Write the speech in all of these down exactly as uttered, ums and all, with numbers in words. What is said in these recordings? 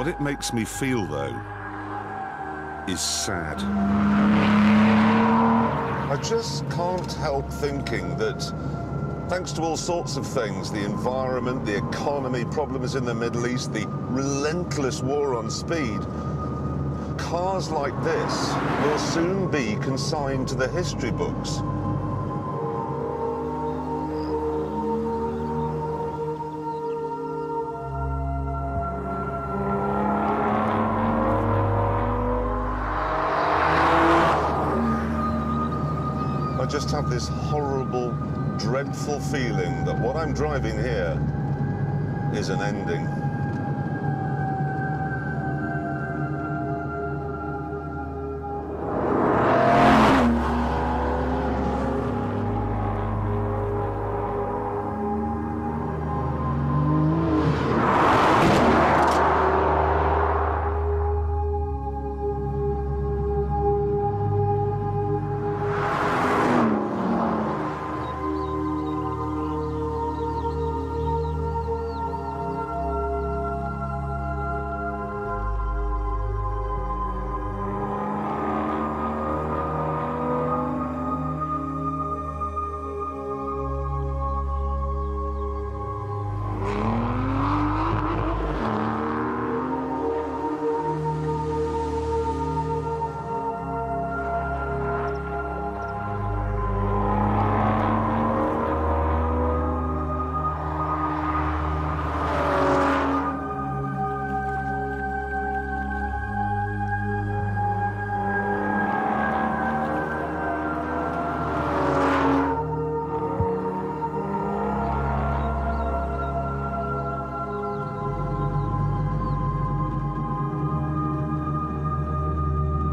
What it makes me feel, though, is sad. I just can't help thinking that, thanks to all sorts of things, the environment, the economy, problems in the Middle East, the relentless war on speed, cars like this will soon be consigned to the history books. I just have this horrible, dreadful feeling that what I'm driving here is an ending.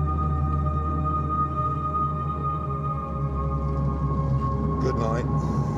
Good night.